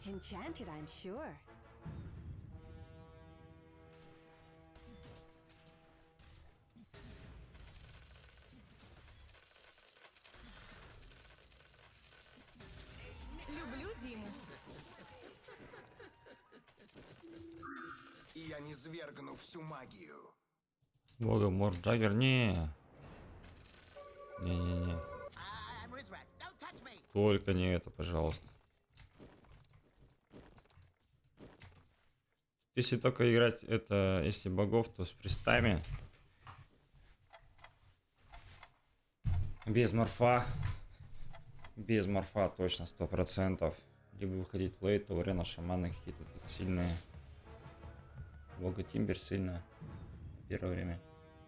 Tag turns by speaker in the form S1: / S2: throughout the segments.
S1: Enchanted, I'm sure.
S2: Люблю зиму.
S3: И я не свергну всю магию.
S4: Бога, Морджаггер, не. Не-не-не. Только не это, пожалуйста. Если только играть это, если богов, то с пристами. Без морфа. Без морфа точно 100%. Либо выходить в лейт, то арена шаманы какие-то тут сильные. Бога Тимбер сильно. Первое время.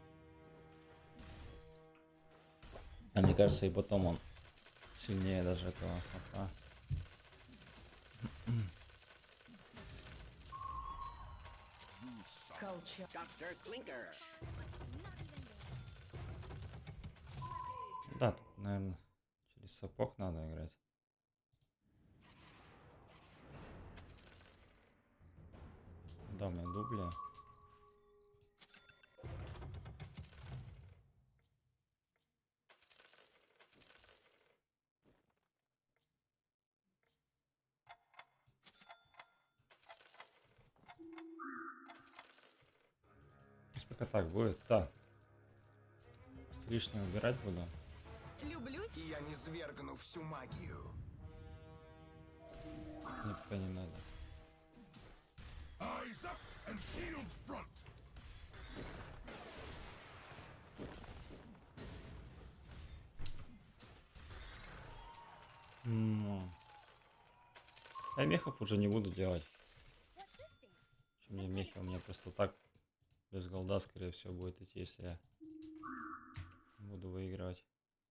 S4: А мне кажется, и потом он сильнее даже этого морфа. Да, тут, наверное, через сапог надо играть. Да, у меня дубли. Пусть пока так будет. Так. Просто лишнее убирать буду.
S2: Люблю.
S3: И я не свергну всю магию.
S4: Мне пока не надо.
S3: Eyes up and shields front.
S4: Я мехов уже не буду делать. Что мне мехи? У меня просто так без голда, скорее всего, будет идти, если я буду выигрывать.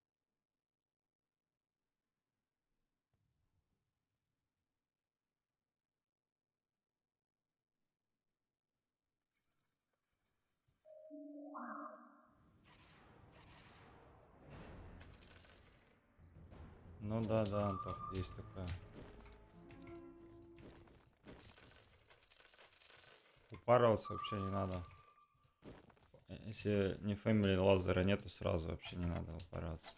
S4: Ну да, да, Антох, есть такое. Упарываться вообще не надо. Если не фэмили лазера нету, сразу вообще не надо упарываться.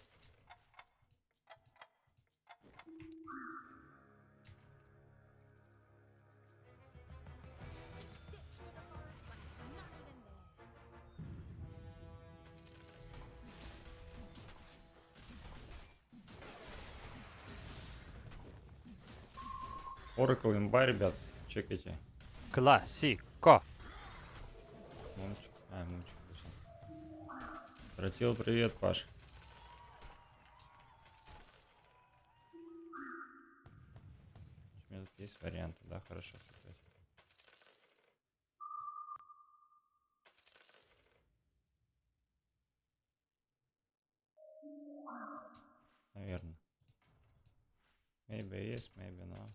S4: Oracle имба, ребят, чекайте.
S5: Классико.
S4: Мунчик. Мунчик вышел. Тратил, привет, Паш. У меня тут есть варианты, да, хорошо сыграть. Наверное. Maybe yes, maybe no.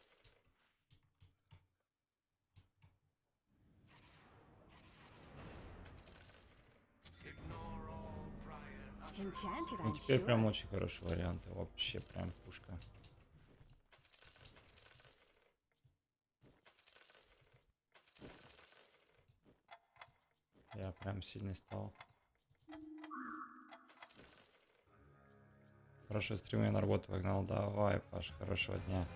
S1: Enchanted,
S4: Ну
S1: I'm
S4: теперь прям
S1: sure.
S4: очень хороший вариант. Вообще прям пушка. Я прям сильный стал. Хороший стрим, я на работу погнал. Давай, Паш, хорошего дня.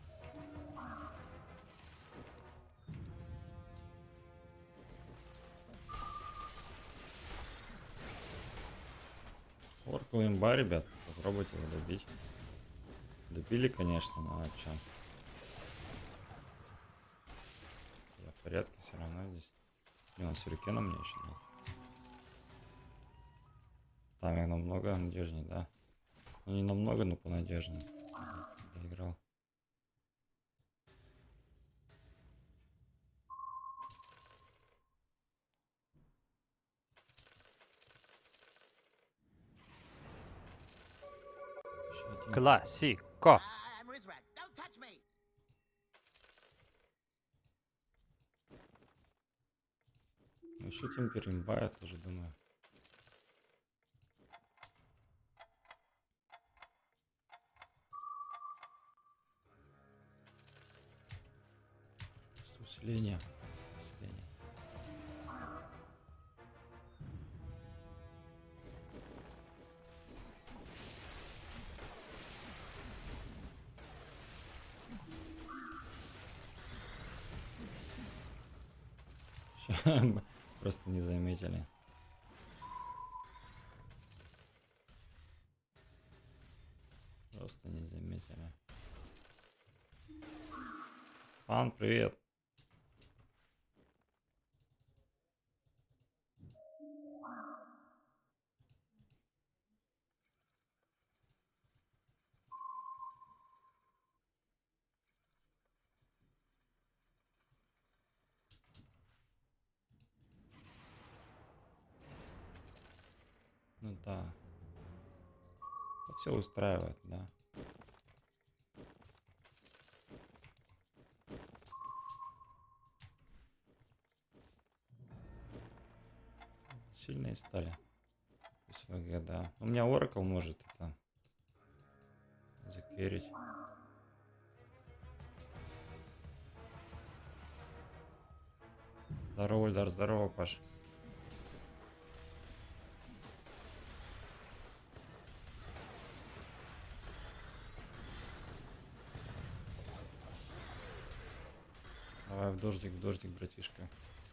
S4: Оркл имба, ребят. Попробуйте его добить. Добили, конечно, но а чё? Я в порядке все равно здесь. Не, он сюрикена мне еще дал. Там я намного надежнее, да? Ну не намного, но понадежнее. Доиграл. Еще один.
S5: Классико.
S4: Ну еще темпер имба, я тоже думаю. Усиление. Усиление. Просто не заметили. Просто не заметили. Пан, привет. Ну да. Все устраивает, да. Сильные стали. СВГ, да. У меня Oracle может это закерить. Здорово, Ильдар, здорово, Паш. Давай в дождик, братишка.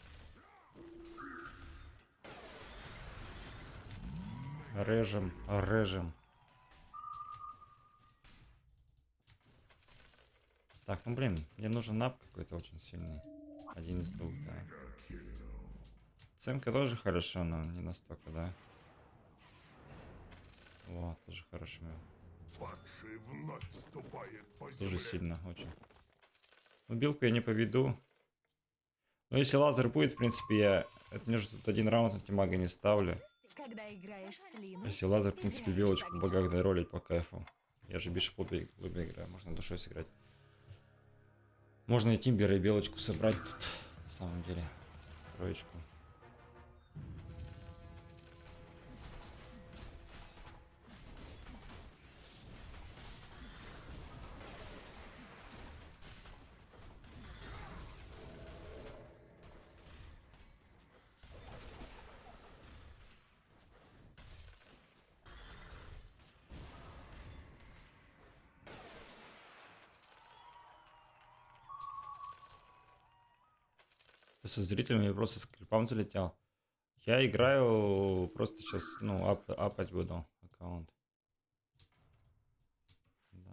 S4: Режем. Так, ну блин, мне нужен нап какой-то очень сильный. Один из двух, да. Цемка тоже хорошо, но не настолько, да. Вот, тоже хорошо.
S3: Падший вновь вступает по
S4: Тоже
S3: земле.
S4: сильно, очень. Ну, билку я не поведу. Но если лазер будет, в принципе, я... Это мне же тут один раунд антимага не ставлю.
S2: Когда играешь с Линой,
S4: Если лазер, в принципе,
S2: теряешь
S4: белочку в
S2: огонь.
S4: богах доролить по кайфу. Я же бишь в клубе играю, можно душой сыграть. Можно и Тимбера, и белочку собрать тут, на самом деле. Троечку. Со зрителями я просто с клипом залетел. Я играю просто сейчас, ну, апать буду аккаунт. Да.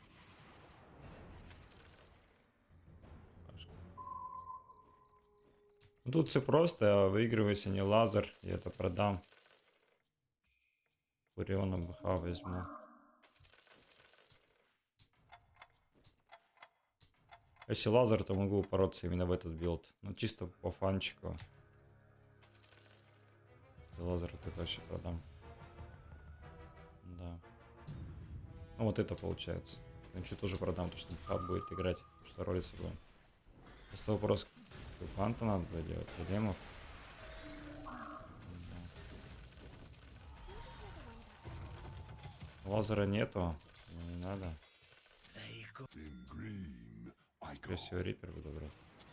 S4: Ну, тут все просто, выигрывается не лазер, я это продам. Фуриона БХ возьму. Если лазер, то могу упороться именно в этот билд. Ну, чисто по фанчику. Если лазер, вот это вообще продам. Да. Ну, вот это получается. Значит, тоже продам, то что БХ будет играть, что ролиться будет. Просто вопрос, какой фанта надо будет делать, лемов. Лазера нету, не надо. Скорее всего, Риппер буду брать.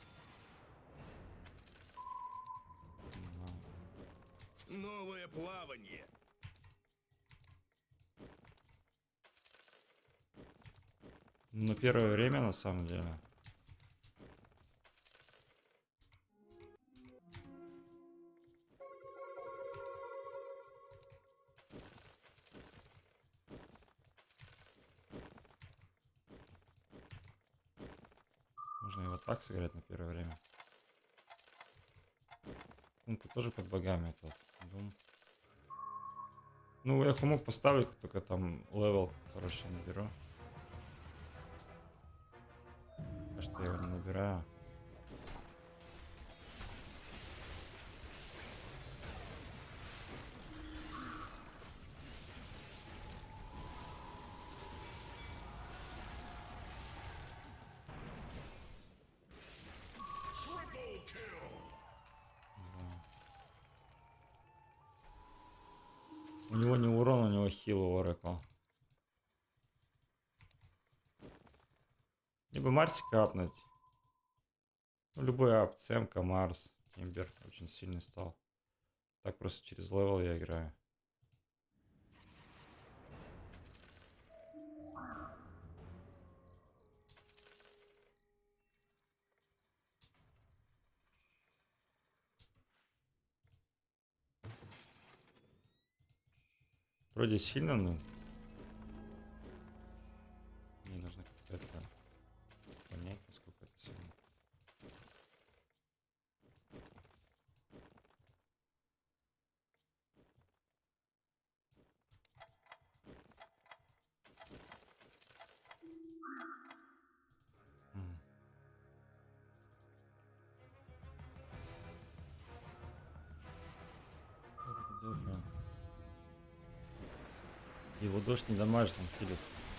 S3: Новое плавание.
S4: На первое время, на самом деле. Можно его так сыграть на первое время. Думка тоже под богами тут. Дум. Ну, я мог поставить, только там левел, короче, наберу. Пока что я его не набираю. У него не урон, у него хил у Oracle. Либо Марсика апнуть. Ну, любой ап, Цемка, Марс, Тимбер очень сильный стал. Так просто через левел я играю. Вроде сильно, но мне нужно как-то это понять, насколько это сильно. М. Вроде дефа. Его дождь не дамажит, он хилит.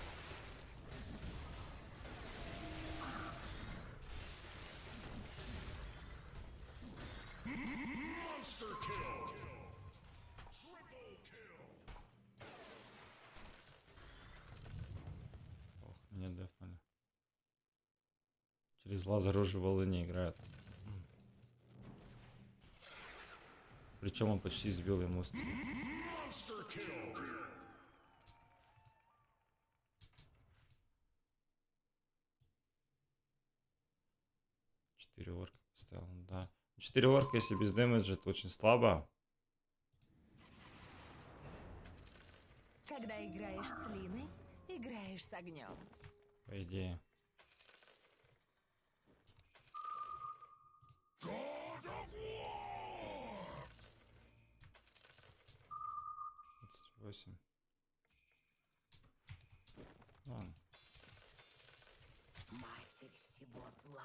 S4: Ох, меня дефнули. Через лазер уже волны играет. Причем он почти сбил ему стрим. 4 орка поставил, да. 4 орка, если без дэмэджа, это очень слабо.
S2: Когда играешь с Линой, играешь с огнем.
S4: По идее.
S3: God of War!
S4: 28. Ладно.
S2: Матерь всего зла.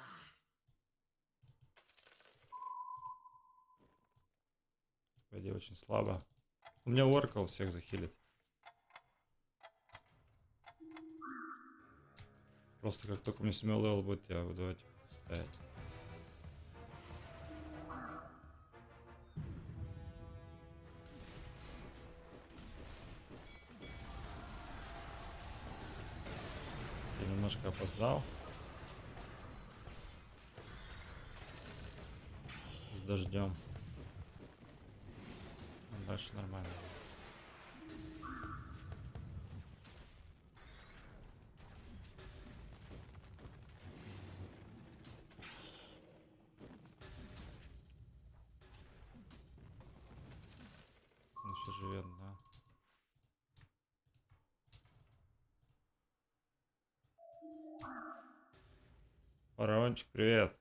S4: По идее, очень слабо. У меня Оркл всех захилит. Просто как только у меня 7 левел будет, я буду этих ставить. Я немножко опоздал. С дождем. Дальше нормально. Он еще живет, да. Фараончик, привет.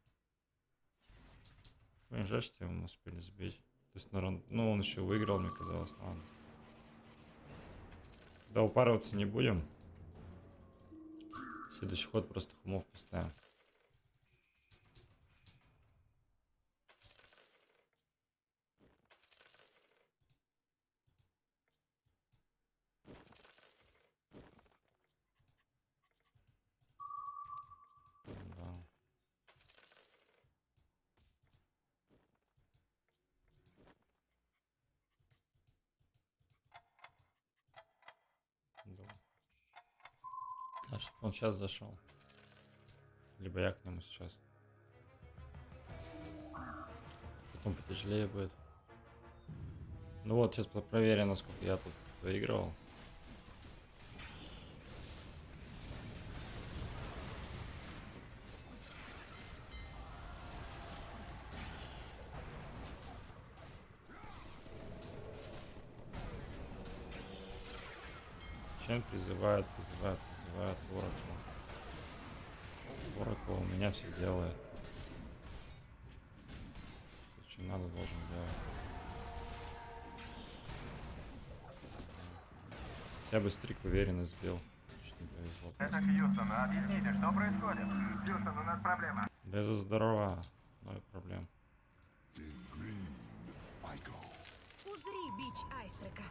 S4: Блин, жаль, что его мы успели сбить. То есть, ну, он еще выиграл, мне казалось. Ладно. Да, упарываться не будем. Следующий ход просто хумов поставим. Да. Да. А чтобы он сейчас зашел. Либо я к нему сейчас. Потом потяжелее будет. Ну вот, сейчас проверим, насколько я тут выигрывал. Чем призывает Оракл. Оракл у меня все делает. Что надо, должен делать. Я бы стрик уверенно сбил. Чуть не повезло.
S1: Это Хьюстон, объясните, что происходит? Хьюстон, у нас проблема.
S4: Деза здорова. Ноль проблем.
S3: In green, I go.
S2: Узри бич Айстрека.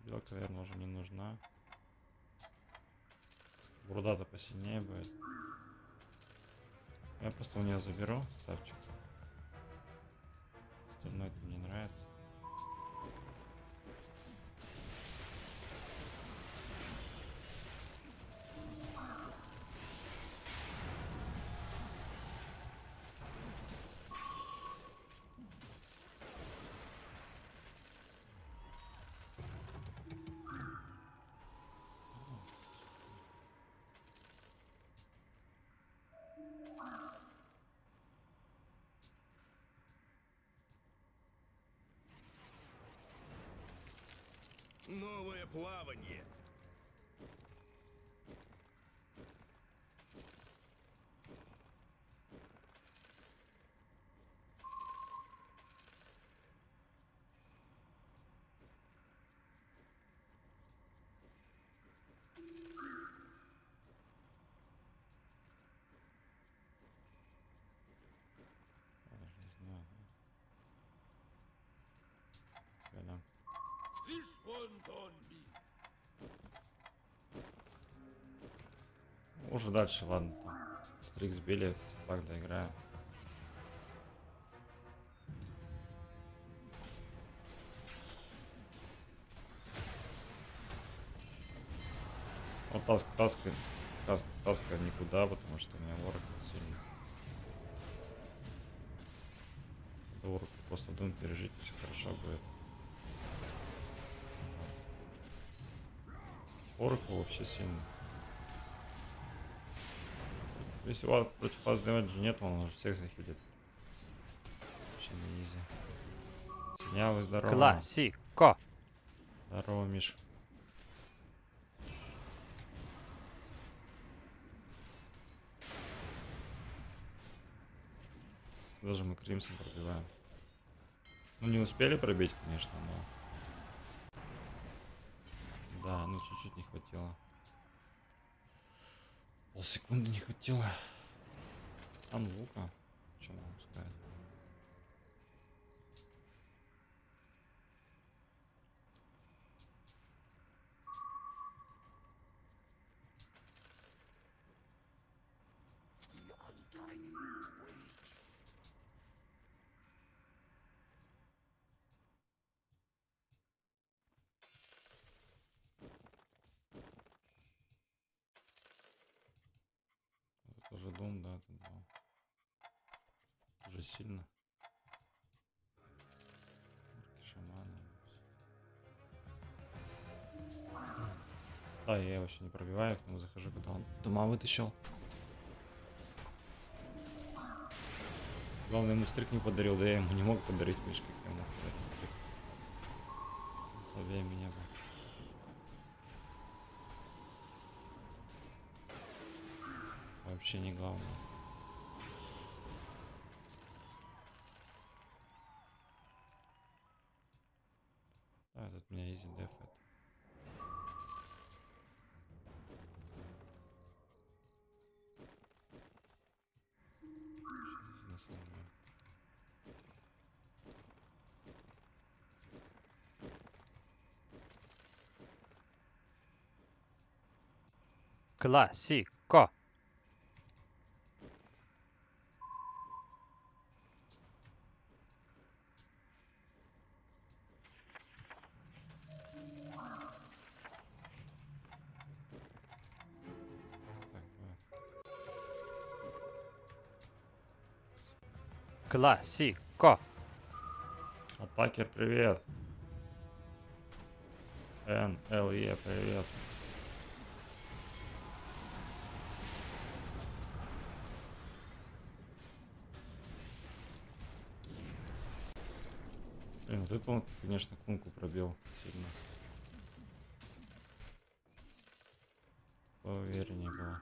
S4: Белка, наверное, уже не нужна. Бурда-то посильнее будет. Я просто у нее заберу ставчик. Остальное это мне нравится.
S6: Новое плавание.
S4: Я даже не знаю. Глянем. Уже дальше, ладно, там. Стрикс били, так доиграем. Вот таска никуда, потому что у меня ворог сильный. Ворог просто дум пережить, и все хорошо будет. Ворог вообще сильный. Если у вас против вас дэмэджа нет, он уже всех захилит. Вообще не изи. Синявый, здорово.
S5: Классико.
S4: Здорово, Миш. Даже мы Кримсон пробиваем. Ну, не успели пробить, конечно, но... Да, ну чуть-чуть не хватило. Полсекунды не хватило. Там лука. Что могу сказать? Это уже дом, да, это дом. Уже сильно. Орки, шаманы. Да, я его вообще не пробиваю, к нему захожу, когда он дома вытащил. Главное, ему стрик не подарил, да я ему не мог подарить, видишь, как я мог подарить стрик. Слабее меня был. Вообще не главное. А, этот у меня изи дефает. На самом деле.
S5: Классико.
S4: Так,
S5: Классико.
S4: Атакер, привет. НЛЕ, привет. Блин, вот это он, конечно, кунку пробил сильно. Поувереннее было.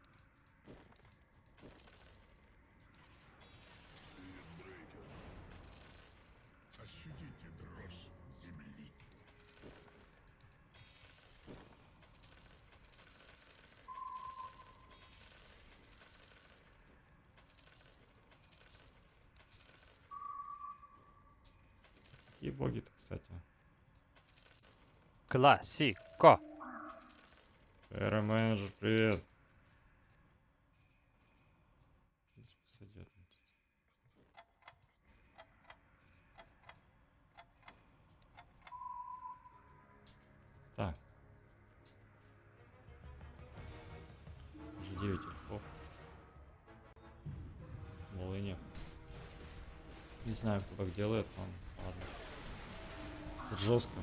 S3: Ощутите дрожь земли.
S4: Какие боги-то, кстати.
S5: Классико.
S4: Эра менеджер, привет. В принципе, сойдет. Так. Уже 9 эльфов. Волыни. Не знаю, кто так делает, но ладно. Тут жестко.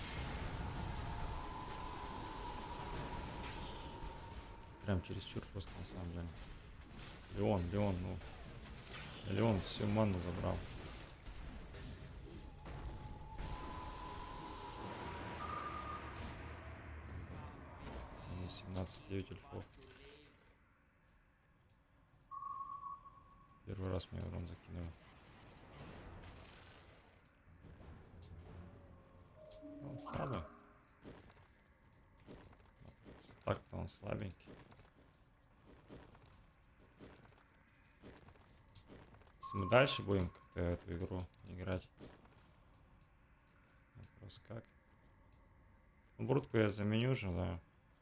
S4: Прям чересчур жестко на самом деле. Леон, ну. Леон всю ману забрал. Они 17, 9 эльфов. Первый раз мне урон закинули. Он слабый. Так-то он слабенький. Если мы дальше будем как-то эту игру играть. Вопрос как. Ну, брутку я заменю же, да.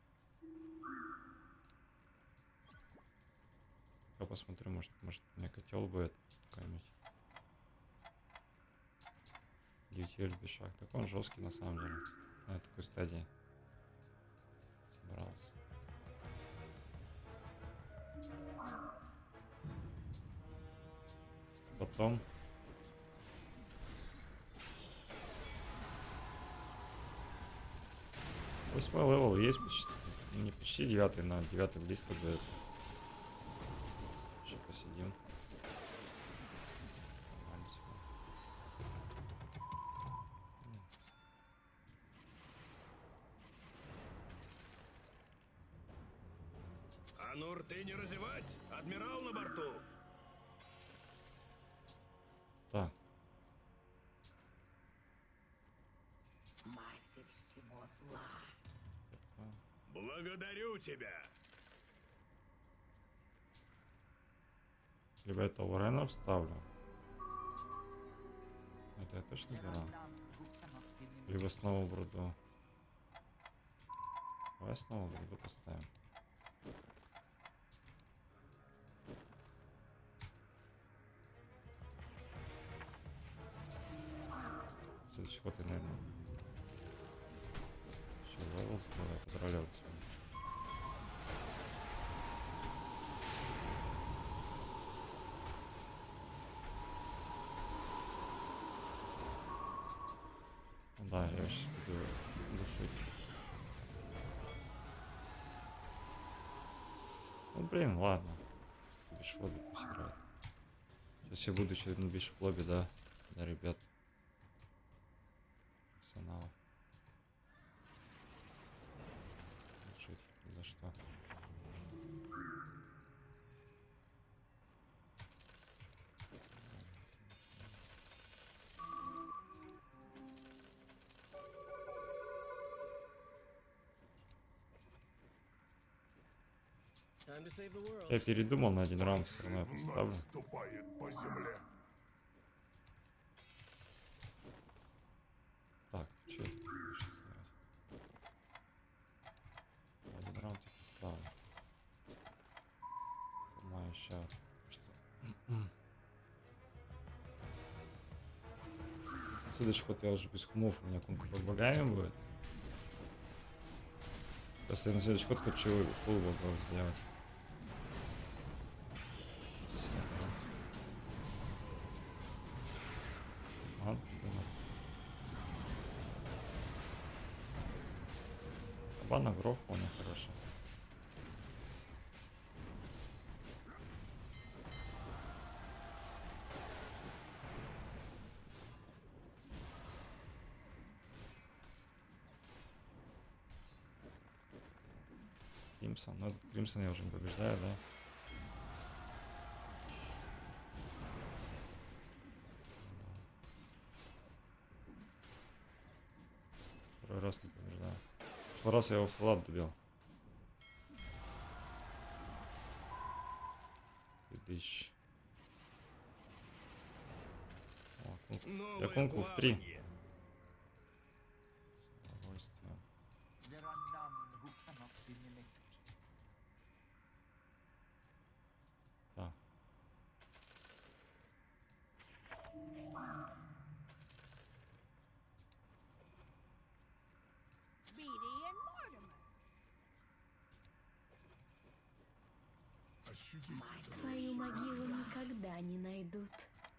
S4: Я посмотрю, может у меня котел будет какой-нибудь. 9 без шаг. Так он жесткий на самом деле. На такой стадии собрался. Потом восьмой левел есть почти. Не почти 9, но 9 близко будет. Еще посидим.
S6: А ну рты не разевать! Адмирал на борту!
S4: Так,
S2: Матерь всего зла.
S6: Благодарю тебя!
S4: либо это Лорена вставлю. Это я точно беру. Либо снова бруду. Давай снова бруду поставим. Следующий ход я, наверное, еще левел сделаю, подролеваться. Да, я сейчас буду душить. Ну блин, ладно. Бишоп лобби пусть играет. Сейчас я буду еще на бишоп лобби, да, для ребят. Профессионалов. Душить ни за что. Я передумал на один раунд, все равно я поставлю.
S3: Ступает по земле.
S4: Так, что это лучше сделать? Один раунд я поставлю. Понимаю, еще что. Следующий ход я уже без хумов, у меня кумка под богами будет. Просто я на следующий ход хочу фулл богов сделать. Ладно, думаю. Кабан агро вполне хорошо. Кримсон. Ну этот Кримсон я уже не побеждаю, да? Второй раз не побеждаю. В прошлый раз я его в флат добил. 2000. О, я
S6: Новое
S4: кунку в 3.
S6: плавание.
S4: С удовольствием.
S2: Твою могилу никогда не найдут.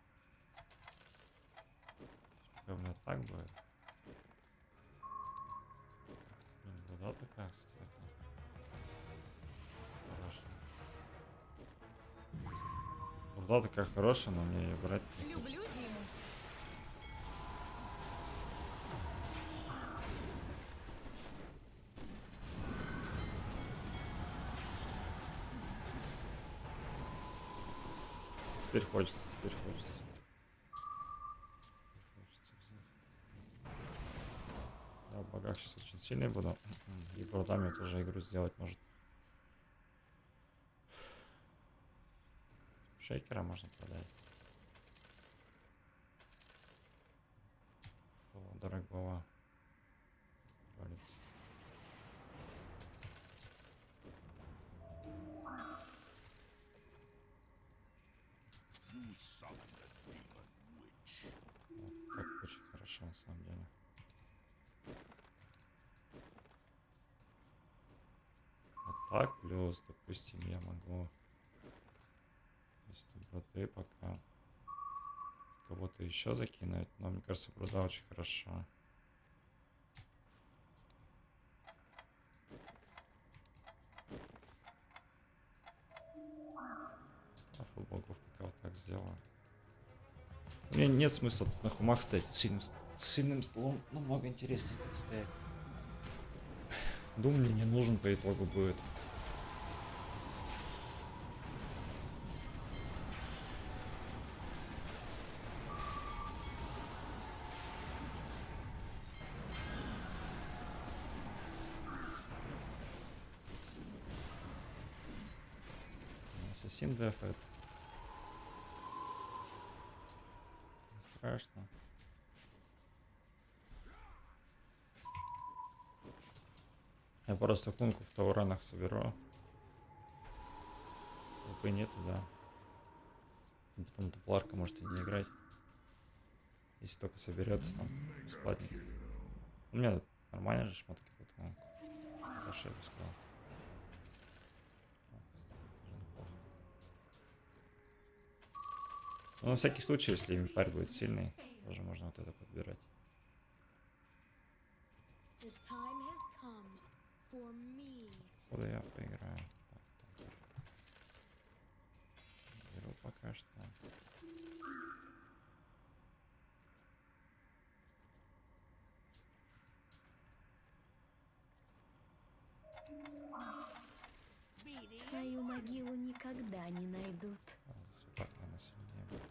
S4: Как у меня так будет? Блин, вода такая, кстати. Хорошая. Вода такая хорошая, но мне ее брать не
S2: Люблю
S4: хочется.
S2: зиму.
S4: Теперь хочется, теперь хочется. Хочется взять. Я в богах сейчас очень сильный буду. И продам я тоже игру сделать может. Шейкера можно продать. Такого дорогого. Ролится. Вот, так очень хорошо на самом деле. Вот так, плюс, допустим, я могу вместо броды пока кого-то еще закинуть, но мне кажется, брода очень хорошо. А футболков пока вот так сделаю. Мне нет смысла тут на хумах стоять сильным столом, намного интереснее тут стоять. Дум мне не нужен по итогу будет. Ассасин дефает. Не страшно. Я просто кунку в тауранах соберу. Лупы нету, да. И потом тупларка может и не играть. Если только соберется там бесплатненько. У меня нормально же шмотки под кунку. Хорошо, я бы сказал. Тоже неплохо. Но на всякий случай, если инвентарь будет сильный, тоже можно вот это подбирать.
S2: The time has come for me.
S4: Куда я поиграю? Так, так. Беру пока что.
S2: Твою могилу никогда не найдут.
S4: Супак, наверное, сильнее будет.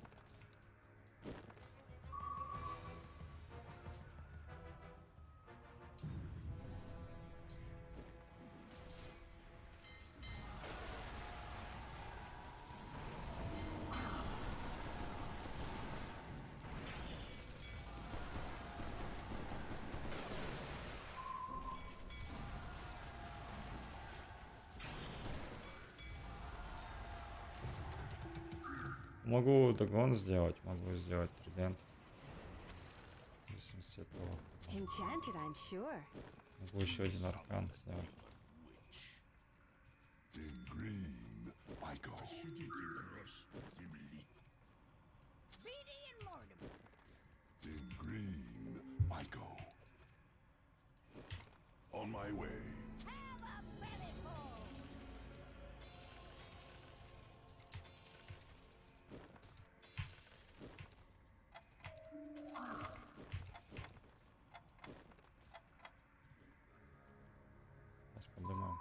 S4: Могу догон сделать, могу сделать тридент. В зависимости от того.
S2: Enchanted, I'm sure.
S4: Могу еще один аркан сделать.
S3: Green, Michael. In green, Michael. On my way.
S4: Сейчас поднимаем.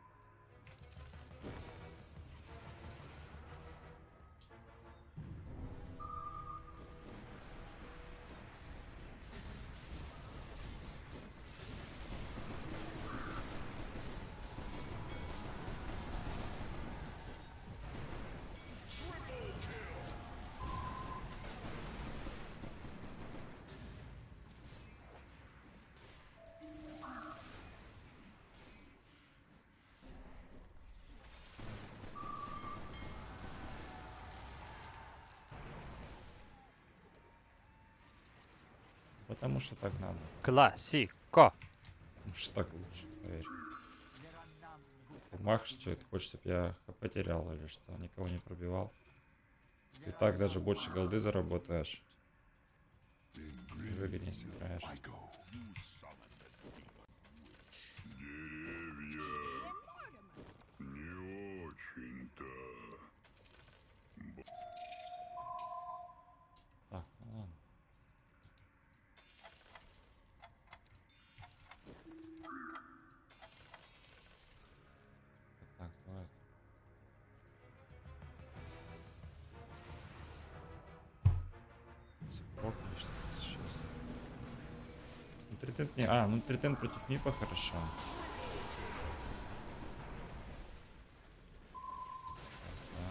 S4: Потому что так надо.
S5: Классико.
S4: Потому что так лучше, поверь. Мах, что это? Хочешь, чтобы я хп терял или что? Никого не пробивал. Ты так даже больше голды заработаешь.
S3: In
S4: Выгоднее
S3: green,
S4: сыграешь.
S3: I go.
S6: Не очень-то.
S4: Так, ну ладно. Вот так бывает. Сапог, конечно, сейчас. Ну, тритент не... А, ну тритент против Мипа хорошо. Раз, да.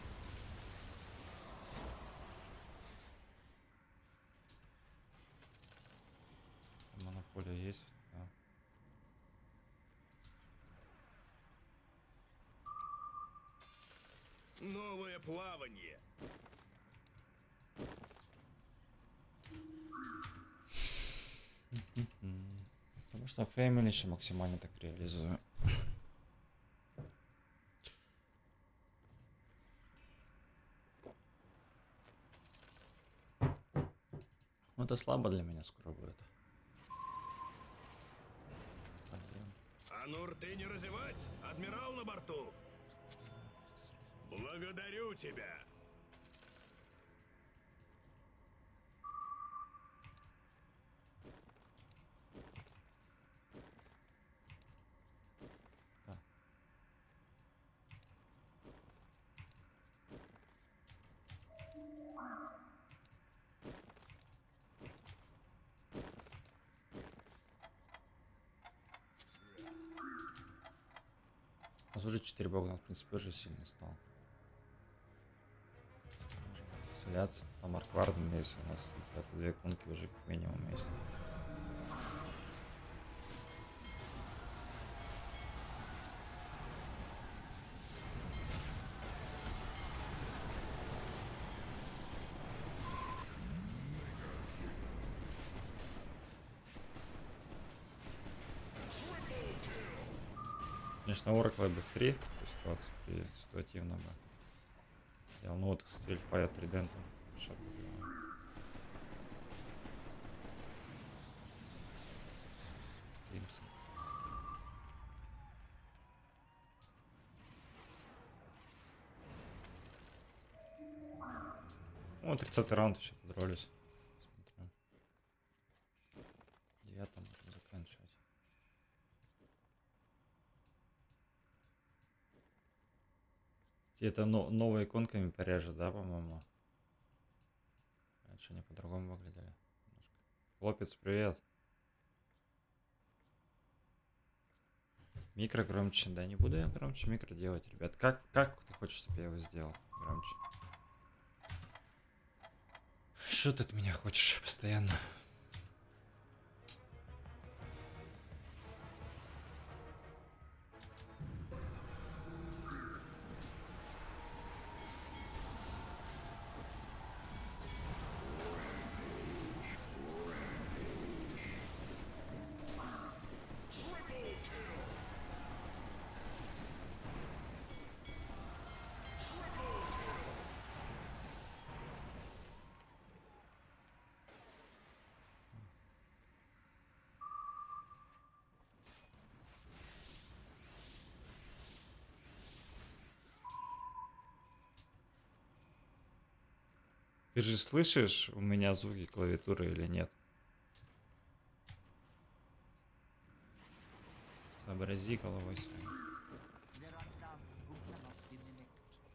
S4: Монополия есть, да.
S6: Новое плавание.
S4: Потому что Фэмили еще максимально так реализую. Ну, это слабо для меня скоро будет. Пойдем.
S6: А ну рты не разевать! Адмирал на борту! Благодарю тебя!
S4: Да. У нас уже 4 бога, в принципе, уже сильный стал. Можем Селяться. Там Маркварден есть у нас. Это 2 кунки уже как минимум есть. Конечно, Оракла бы в 3 ситуации при ситуативно бы. Я, ну вот, кстати, Эльфа я тридентом. Кримсон. О, 30-й раунд еще подрались. Смотрю. 9-м можем заканчивать. И это новые иконками порежет, да, по-моему? Раньше они по-другому выглядели. Немножко. Хлопец, привет. Микро громче. Да не буду я громче микро делать, ребят. Как ты хочешь, чтобы я его сделал громче? Что ты от меня хочешь постоянно? Ты же слышишь у меня звуки клавиатуры или нет? Сообрази головой своей.
S7: There are none who cannot be mimicked.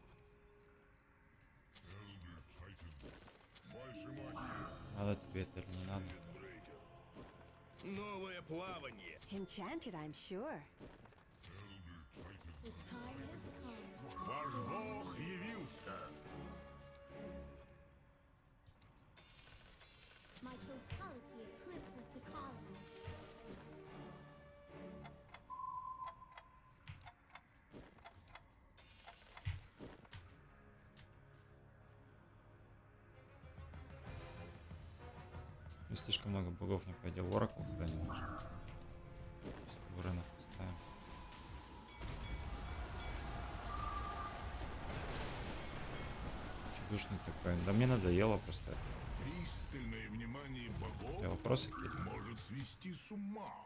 S4: Надо тебе это или не надо?
S6: Новое плавание.
S8: Enchanted, I'm sure.
S2: The time has come.
S6: Ваш бог явился.
S2: My totality eclipses the cosmos.
S4: Ну, слишком много богов, не пойдем в Оракл куда-нибудь. Просто в рынок поставим. Душный такой. Да мне надоело просто это.
S6: Пристальное внимание богов
S4: Вопросы какие-то?
S6: может свести с ума.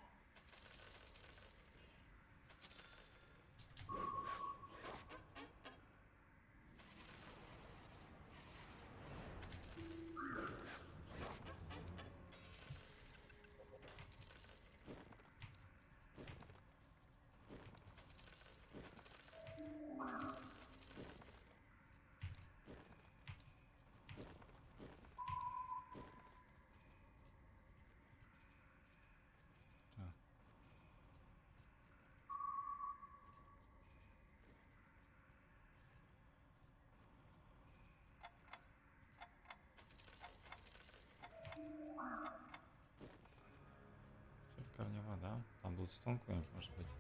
S4: Корнева, да? Там был стон какой-нибудь, может быть.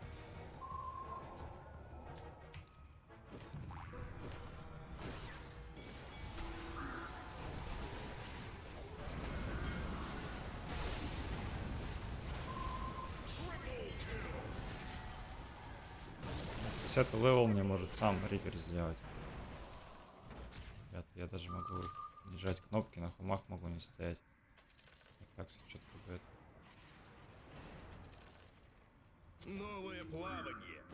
S4: То есть это левел мне может сам Риппер сделать. Ребята, я даже могу не жать кнопки, на хумах могу не стоять. Вот так все четко будет.
S6: Новое плавание.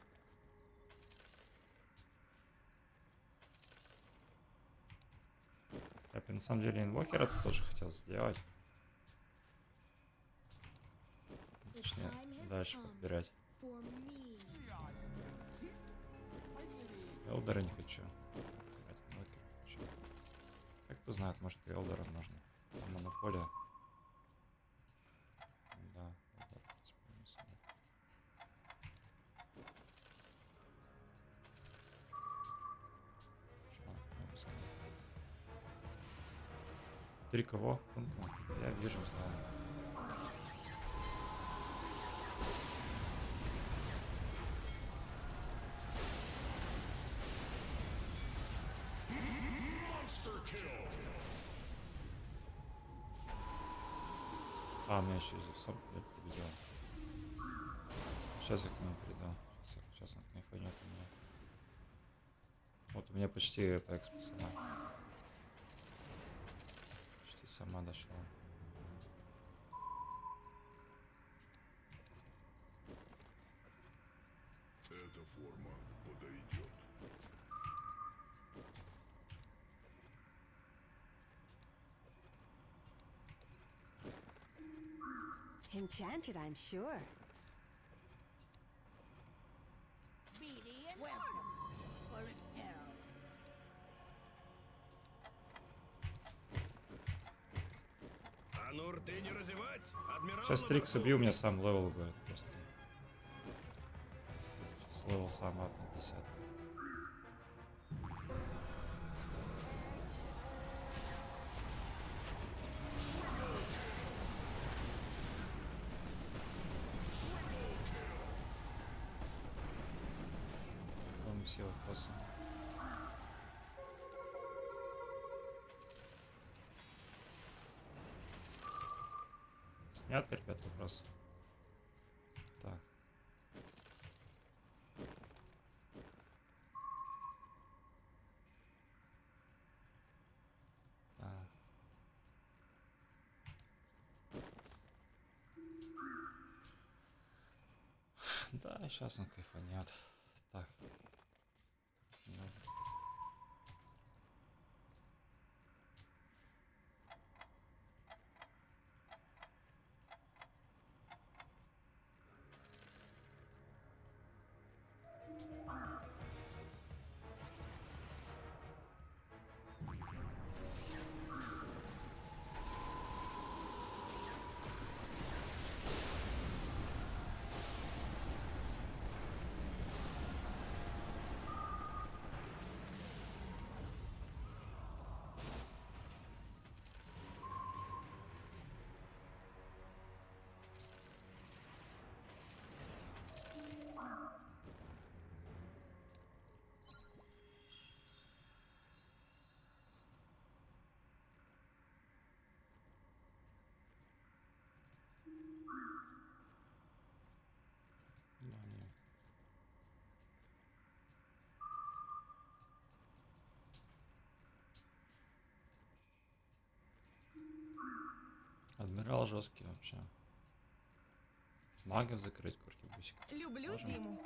S4: Я бы на самом деле инвокера -то тоже хотел сделать. Точнее, дальше подбирать.
S2: For me.
S4: Элдера не хочу. Инвокера хочу. Как кто знает, может и Элдера нужно. Там монополия. Да, Элдер, в принципе, не самый. Шаманов не искать. 3 кого? Я вижу, знаю. А, меня еще из-за сам победил. Сейчас я к нему приду. Сейчас он кайфанет у меня. Вот у меня почти эта экспо сама. Почти сама дошла.
S6: Эта форма подойдет.
S8: Enchanted, I'm sure.
S6: Анур, ты не разевать? Адмирал
S4: Сейчас
S6: на
S4: Трикс
S6: борту.
S4: убью, у меня сам левел будет просто. Сейчас левел сам ад на 50. По-моему, все вопросы. Снят, ребят, вопрос. Так. Так. Да, сейчас он кайфанет. Так. Ну. Адмирал жесткий вообще. Магов закрыть, Куркибусик.
S8: Люблю
S4: Можем?
S8: зиму.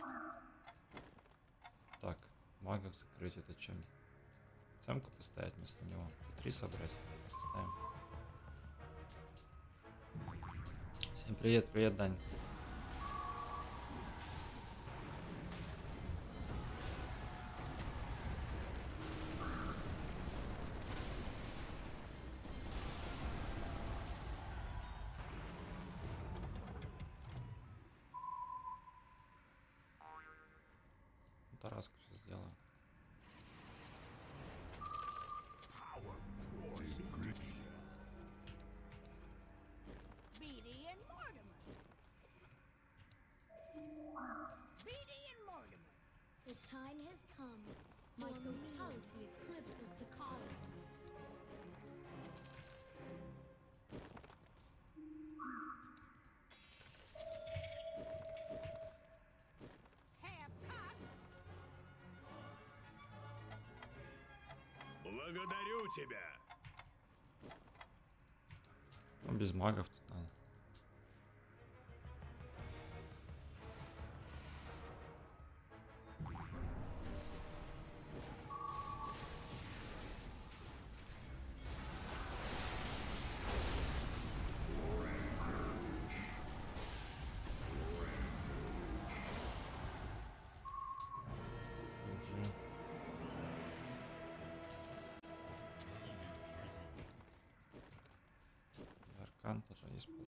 S4: Так, магов закрыть это чем? Цемку поставить вместо него. 3 собрать. Поставим. Всем привет, привет, Дань. Тараску сейчас сделаю.
S2: Beatty and Mortimer. Beatty and Mortimer. The time has come. My totality eclipses the calling. Half cocked.
S6: Благодарю тебя.
S4: Ну, без магов тут надо. GG. Аркан тоже есть.